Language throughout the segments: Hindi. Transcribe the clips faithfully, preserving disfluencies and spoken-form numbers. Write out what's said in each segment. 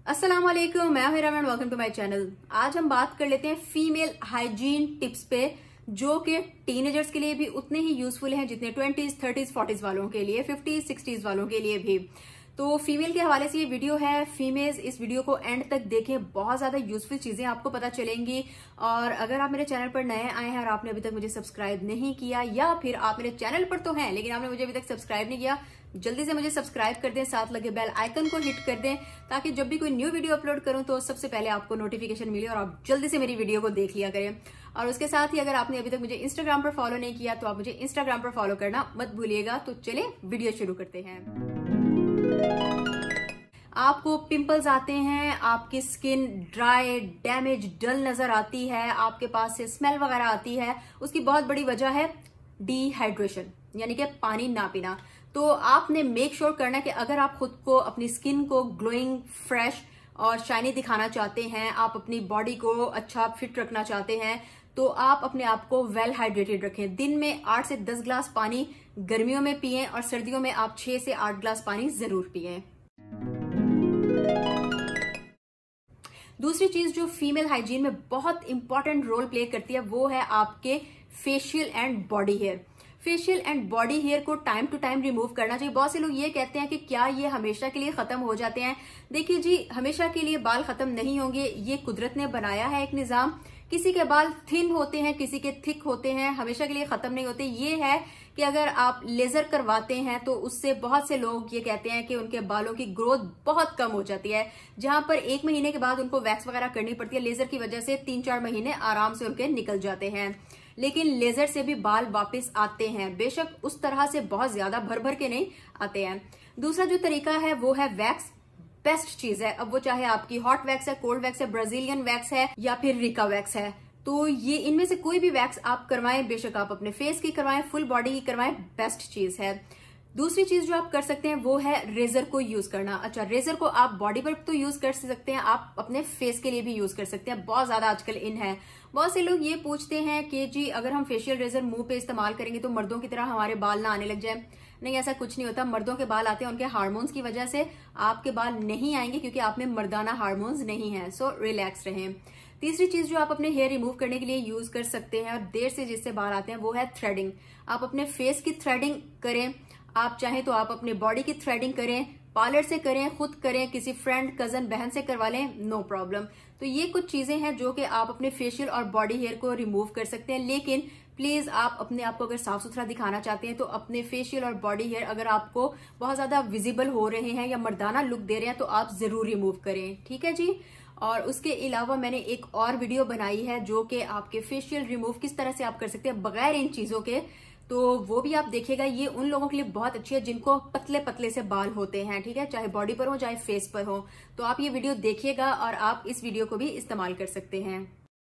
अस्सलाम वालेकुम, मैं हूं Raman, welcome to my channel. आज हम बात कर लेते हैं फीमेल हाइजीन टिप्स पे, जो कि टीनेजर्स के लिए भी उतने ही यूजफुल हैं जितने ट्वेंटीज, थर्टीज, फोर्टीज वालों के लिए, फिफ्टीज, सिक्सटीज वालों के लिए भी। तो फीमेल के हवाले से ये वीडियो है। फीमेल्स इस वीडियो को एंड तक देखें, बहुत ज्यादा यूजफुल चीजें आपको पता चलेंगी। और अगर आप मेरे चैनल पर नए आए हैं और आपने अभी तक मुझे सब्सक्राइब नहीं किया, या फिर आप मेरे चैनल पर तो हैं लेकिन आपने मुझे अभी तक सब्सक्राइब नहीं किया, जल्दी से मुझे सब्सक्राइब कर दें, साथ लगे बेल आइकन को हिट कर दें, ताकि जब भी कोई न्यू वीडियो अपलोड करूं तो सबसे पहले आपको नोटिफिकेशन मिले और आप जल्दी से मेरी वीडियो को देख लिया करें। और उसके साथ ही अगर आपने अभी तक मुझे इंस्टाग्राम पर फॉलो नहीं किया तो आप मुझे इंस्टाग्राम पर फॉलो करना मत भूलिएगा। तो चले वीडियो शुरू करते हैं। आपको पिंपल्स आते हैं, आपकी स्किन ड्राई, डैमेज, डल नजर आती है, आपके पास से स्मेल वगैरह आती है, उसकी बहुत बड़ी वजह है डिहाइड्रेशन, यानी कि पानी ना पीना। तो आपने मेक श्योर करना कि अगर आप खुद को, अपनी स्किन को ग्लोइंग, फ्रेश और शाइनी दिखाना चाहते हैं, आप अपनी बॉडी को अच्छा फिट रखना चाहते हैं, तो आप अपने आप को वेल हाइड्रेटेड रखें। दिन में आठ से दस ग्लास पानी गर्मियों में पिएं और सर्दियों में आप छह से आठ ग्लास पानी जरूर पिएं। दूसरी चीज जो फीमेल हाइजीन में बहुत इंपॉर्टेंट रोल प्ले करती है वो है आपके facial and body hair. Facial and body hair को टाइम टू टाइम रिमूव करना चाहिए। बहुत से लोग ये कहते हैं कि क्या ये हमेशा के लिए खत्म हो जाते हैं। देखिए जी, हमेशा के लिए बाल खत्म नहीं होंगे, ये कुदरत ने बनाया है एक निजाम। किसी के बाल थिन होते हैं, किसी के थिक होते हैं, हमेशा के लिए खत्म नहीं होते। ये है कि अगर आप लेजर करवाते हैं तो उससे बहुत से लोग ये कहते हैं कि उनके बालों की ग्रोथ बहुत कम हो जाती है। जहां पर एक महीने के बाद उनको वैक्स वगैरह करनी पड़ती है, लेजर की वजह से तीन चार महीने आराम से उनके निकल जाते हैं। लेकिन लेजर से भी बाल वापस आते हैं, बेशक उस तरह से बहुत ज्यादा भर भर के नहीं आते हैं। दूसरा जो तरीका है वो है वैक्स। बेस्ट चीज है, अब वो चाहे आपकी हॉट वैक्स है, कोल्ड वैक्स है, ब्राजीलियन वैक्स है या फिर रिका वैक्स है, तो ये इनमें से कोई भी वैक्स आप करवाएं, बेशक आप अपने फेस की करवाएं, फुल बॉडी की करवाएं, बेस्ट चीज है। दूसरी चीज जो आप कर सकते हैं वो है रेजर को यूज करना। अच्छा, रेजर को आप बॉडी पर तो यूज कर सकते हैं, आप अपने फेस के लिए भी यूज कर सकते हैं। बहुत ज्यादा आजकल इन है। बहुत से लोग ये पूछते हैं कि जी अगर हम फेशियल रेजर मुंह पे इस्तेमाल करेंगे तो मर्दों की तरह हमारे बाल ना आने लग जाए। नहीं, ऐसा कुछ नहीं होता। मर्दों के बाल आते हैं उनके हार्मोन्स की वजह से, आपके बाल नहीं आएंगे क्योंकि आप में मर्दाना हार्मोन्स नहीं है। सो रिलैक्स रहें। तीसरी चीज जो आप अपने हेयर रिमूव करने के लिए यूज कर सकते हैं और देर से जिससे बाल आते हैं वो है थ्रेडिंग। आप अपने फेस की थ्रेडिंग करें, आप चाहें तो आप अपने बॉडी की थ्रेडिंग करें, पार्लर से करें, खुद करें, किसी फ्रेंड, कजन, बहन से करवा लें, नो प्रॉब्लम। तो ये कुछ चीजें हैं जो कि आप अपने फेशियल और बॉडी हेयर को रिमूव कर सकते हैं। लेकिन प्लीज आप अपने आप को अगर साफ सुथरा दिखाना चाहते हैं तो अपने फेशियल और बॉडी हेयर अगर आपको बहुत ज्यादा विजिबल हो रहे हैं या मर्दाना लुक दे रहे हैं तो आप जरूर रिमूव करें, ठीक है जी। और उसके अलावा मैंने एक और वीडियो बनाई है जो कि आपके फेशियल रिमूव किस तरह से आप कर सकते हैं बगैर इन चीजों के, तो वो भी आप देखिएगा। ये उन लोगों के लिए बहुत अच्छी है जिनको पतले पतले से बाल होते हैं, ठीक है, चाहे बॉडी पर हो चाहे फेस पर हो। तो आप ये वीडियो देखिएगा और आप इस वीडियो को भी इस्तेमाल कर सकते हैं।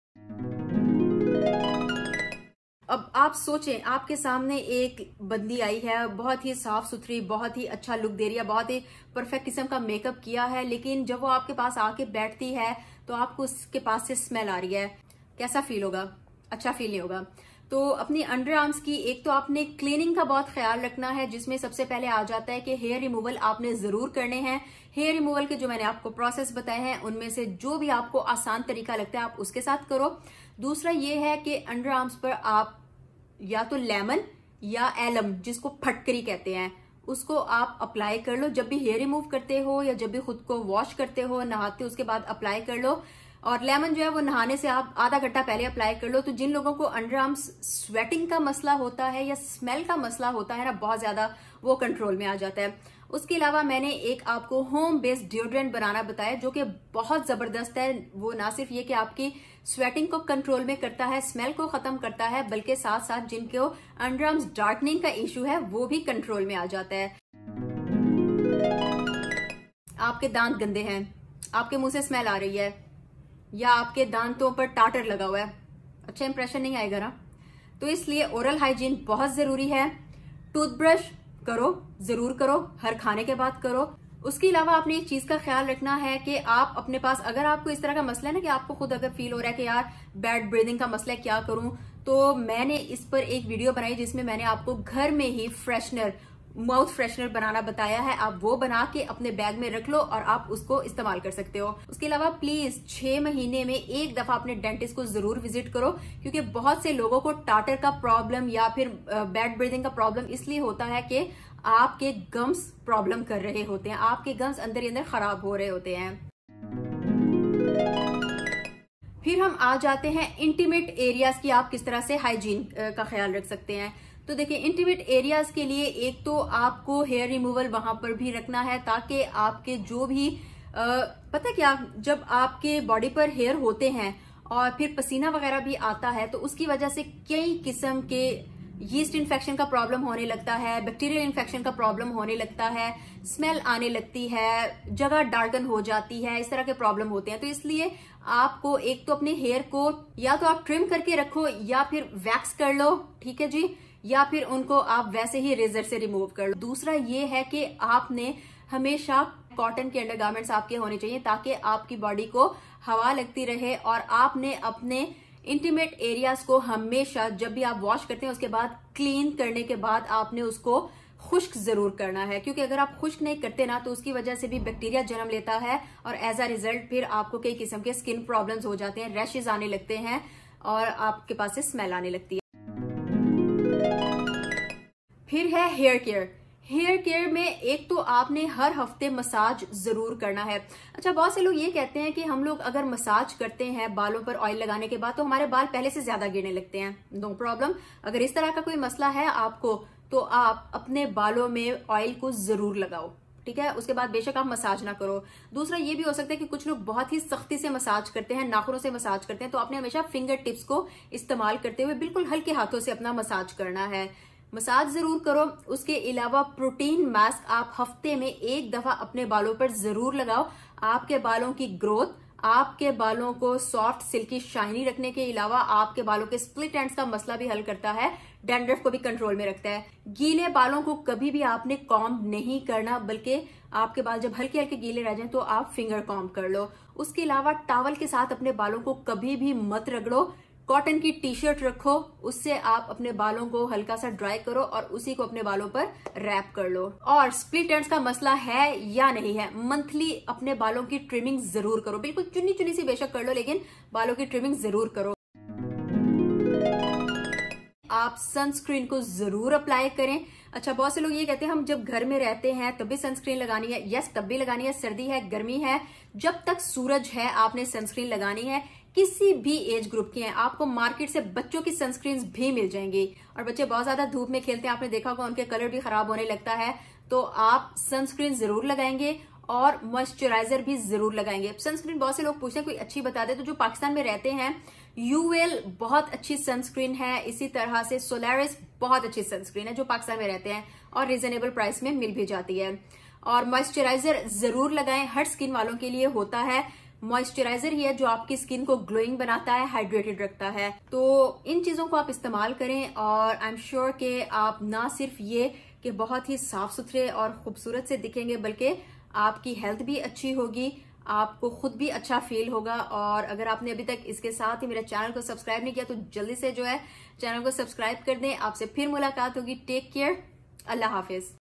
अब आप सोचें, आपके सामने एक बंदी आई है, बहुत ही साफ सुथरी, बहुत ही अच्छा लुक दे रही है, बहुत ही परफेक्ट किस्म का मेकअप किया है, लेकिन जब वो आपके पास आके बैठती है तो आपको उसके पास से स्मेल आ रही है। कैसा फील होगा? अच्छा फील नहीं होगा। तो अपनी अंडर आर्म्स की एक तो आपने क्लीनिंग का बहुत ख्याल रखना है, जिसमें सबसे पहले आ जाता है कि हेयर रिमूवल आपने जरूर करने हैं। हेयर रिमूवल के जो मैंने आपको प्रोसेस बताए हैं उनमें से जो भी आपको आसान तरीका लगता है आप उसके साथ करो। दूसरा ये है कि अंडर आर्म्स पर आप या तो लेमन या एलम, जिसको फटकरी कहते हैं, उसको आप अप्लाई कर लो। जब भी हेयर रिमूव करते हो या जब भी खुद को वॉश करते हो, नहाते हो, उसके बाद अप्लाई कर लो। और लेमन जो है वो नहाने से आप आधा घंटा पहले अप्लाई कर लो। तो जिन लोगों को अंडर आर्म्स स्वेटिंग का मसला होता है या स्मेल का मसला होता है ना बहुत ज्यादा, वो कंट्रोल में आ जाता है। उसके अलावा मैंने एक आपको होम बेस्ड डिओड्रेंट बनाना बताया जो कि बहुत जबरदस्त है। वो ना सिर्फ ये कि आपकी स्वेटिंग को कंट्रोल में करता है, स्मेल को खत्म करता है, बल्कि साथ साथ जिनको अंडर आर्म्स डार्कनिंग का इश्यू है वो भी कंट्रोल में आ जाता है। आपके दांत गंदे हैं, आपके मुंह से स्मेल आ रही है, या आपके दांतों पर टाटर लगा हुआ है, अच्छा इंप्रेशन नहीं आएगा ना। तो इसलिए ओरल हाइजीन बहुत जरूरी है। टूथब्रश करो, जरूर करो, हर खाने के बाद करो। उसके अलावा आपने एक चीज का ख्याल रखना है कि आप अपने पास, अगर आपको इस तरह का मसला है ना कि आपको खुद अगर फील हो रहा है कि यार बैड ब्रीदिंग का मसला है, क्या करूं, तो मैंने इस पर एक वीडियो बनाई जिसमें मैंने आपको घर में ही फ्रेशनर माउथ फ्रेशनर बनाना बताया है, आप वो बना के अपने बैग में रख लो और आप उसको इस्तेमाल कर सकते हो। उसके अलावा प्लीज छह महीने में एक दफा अपने डेंटिस्ट को जरूर विजिट करो, क्योंकि बहुत से लोगों को टाटर का प्रॉब्लम या फिर बैड ब्रीदिंग का प्रॉब्लम इसलिए होता है कि आपके गम्स प्रॉब्लम कर रहे होते हैं, आपके गम्स अंदर ही अंदर खराब हो रहे होते हैं। फिर हम आ जाते हैं इंटीमेट एरियाज की आप किस तरह से हाइजीन का ख्याल रख सकते हैं। तो देखिए, इंटीमेट एरियाज के लिए एक तो आपको हेयर रिमूवल वहां पर भी रखना है, ताकि आपके जो भी आ, पता क्या, जब आपके बॉडी पर हेयर होते हैं और फिर पसीना वगैरह भी आता है तो उसकी वजह से कई किस्म के यीस्ट इन्फेक्शन का प्रॉब्लम होने लगता है, बैक्टीरियल इन्फेक्शन का प्रॉब्लम होने लगता है, स्मेल आने लगती है, जगह डार्कन हो जाती है, इस तरह के प्रॉब्लम होते हैं। तो इसलिए आपको एक तो अपने हेयर को या तो आप ट्रिम करके रखो या फिर वैक्स कर लो, ठीक है जी, या फिर उनको आप वैसे ही रेजर से रिमूव कर लो। दूसरा ये है कि आपने हमेशा कॉटन के अंडरगारमेंट्स आपके होने चाहिए, ताकि आपकी बॉडी को हवा लगती रहे, और आपने अपने इंटीमेट एरियाज को हमेशा जब भी आप वॉश करते हैं उसके बाद क्लीन करने के बाद आपने उसको खुश्क जरूर करना है, क्योंकि अगर आप खुश्क नहीं करते ना तो उसकी वजह से भी बैक्टीरिया जन्म लेता है और एज अ रिजल्ट फिर आपको कई किस्म के स्किन प्रॉब्लम्स हो जाते हैं, रैशेज आने लगते हैं और आपके पास से स्मेल आने लगती है। फिर है हेयर केयर। हेयर केयर में एक तो आपने हर हफ्ते मसाज जरूर करना है। अच्छा, बहुत से लोग ये कहते हैं कि हम लोग अगर मसाज करते हैं बालों पर ऑयल लगाने के बाद तो हमारे बाल पहले से ज्यादा गिरने लगते हैं। नो प्रॉब्लम, अगर इस तरह का कोई मसला है आपको तो आप अपने बालों में ऑयल को जरूर लगाओ, ठीक है। उसके बाद बेशक आप मसाज ना करो। दूसरा ये भी हो सकता है कि कुछ लोग बहुत ही सख्ती से मसाज करते हैं, नाखूनों से मसाज करते हैं, तो आपने हमेशा फिंगर टिप्स को इस्तेमाल करते हुए बिल्कुल हल्के हाथों से अपना मसाज करना है। मसाज जरूर करो। उसके अलावा प्रोटीन मास्क आप हफ्ते में एक दफा अपने बालों पर जरूर लगाओ। आपके बालों की ग्रोथ, आपके बालों को सॉफ्ट सिल्की शाइनी रखने के अलावा आपके बालों के स्प्लिट एंड्स का मसला भी हल करता है, डैंड्रफ को भी कंट्रोल में रखता है। गीले बालों को कभी भी आपने कॉम्ब नहीं करना, बल्कि आपके बाल जब हल्के हल्के गीले रह जाएं तो आप फिंगर कॉम्ब कर लो। उसके अलावा टॉवल के साथ अपने बालों को कभी भी मत रगड़ो। कॉटन की टी शर्ट रखो, उससे आप अपने बालों को हल्का सा ड्राई करो और उसी को अपने बालों पर रैप कर लो। और स्प्लिट एंड्स का मसला है या नहीं है, मंथली अपने बालों की ट्रिमिंग जरूर करो। बिल्कुल चुन्नी चुन्नी सी बेशक कर लो, लेकिन बालों की ट्रिमिंग जरूर करो। आप सनस्क्रीन को जरूर अप्लाई करें। अच्छा, बहुत से लोग ये कहते हैं हम जब घर में रहते हैं तब भी सनस्क्रीन लगानी है। यस, तब भी लगानी है, सर्दी है, गर्मी है, जब तक सूरज है आपने सनस्क्रीन लगानी है। किसी भी एज ग्रुप की हैं, आपको मार्केट से बच्चों की सनस्क्रीन भी मिल जाएंगी। और बच्चे बहुत ज्यादा धूप में खेलते हैं, आपने देखा होगा उनके कलर भी खराब होने लगता है, तो आप सनस्क्रीन जरूर लगाएंगे और मॉइस्चराइजर भी जरूर लगाएंगे। सनस्क्रीन बहुत से लोग पूछते हैं कोई अच्छी बता दे, तो जो पाकिस्तान में रहते हैं यूएल बहुत अच्छी सनस्क्रीन है, इसी तरह से सोलारिस बहुत अच्छी सनस्क्रीन है जो पाकिस्तान में रहते हैं और रिजनेबल प्राइस में मिल भी जाती है। और मॉइस्चराइजर जरूर लगाएं, हर स्किन वालों के लिए होता है। मॉइस्चराइजर ही है जो आपकी स्किन को ग्लोइंग बनाता है, हाइड्रेटेड रखता है। तो इन चीजों को आप इस्तेमाल करें और आई एम श्योर कि आप ना सिर्फ ये कि बहुत ही साफ सुथरे और खूबसूरत से दिखेंगे, बल्कि आपकी हेल्थ भी अच्छी होगी, आपको खुद भी अच्छा फील होगा। और अगर आपने अभी तक इसके साथ ही मेरे चैनल को सब्सक्राइब नहीं किया तो जल्दी से जो है चैनल को सब्सक्राइब कर दें। आपसे फिर मुलाकात होगी। टेक केयर, अल्लाह हाफिज।